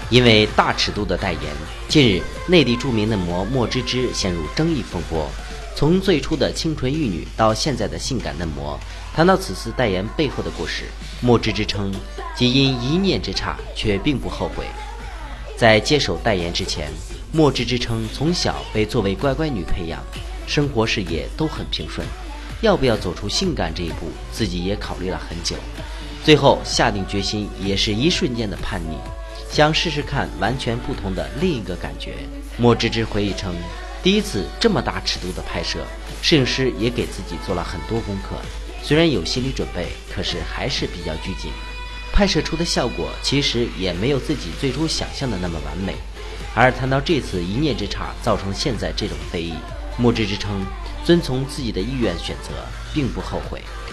因为大尺度的代言，近日内地著名嫩模莫芝芝陷入争议风波。从最初的清纯玉女到现在的性感嫩模，谈到此次代言背后的故事，莫芝芝称仅因一念之差，却并不后悔。在接手代言之前，莫芝芝称从小被作为乖乖女培养，生活事业都很平顺，要不要走出性感这一步，自己也考虑了很久，最后下定决心，也是一瞬间的叛逆，想试试看完全不同的另一个感觉。莫芝芝回忆称，第一次这么大尺度的拍摄，摄影师也给自己做了很多功课，虽然有心理准备，可是还是比较拘谨，拍摄出的效果其实也没有自己最初想象的那么完美。而谈到这次一念之差造成现在这种非议，莫芝芝称遵从自己的意愿选择，并不后悔。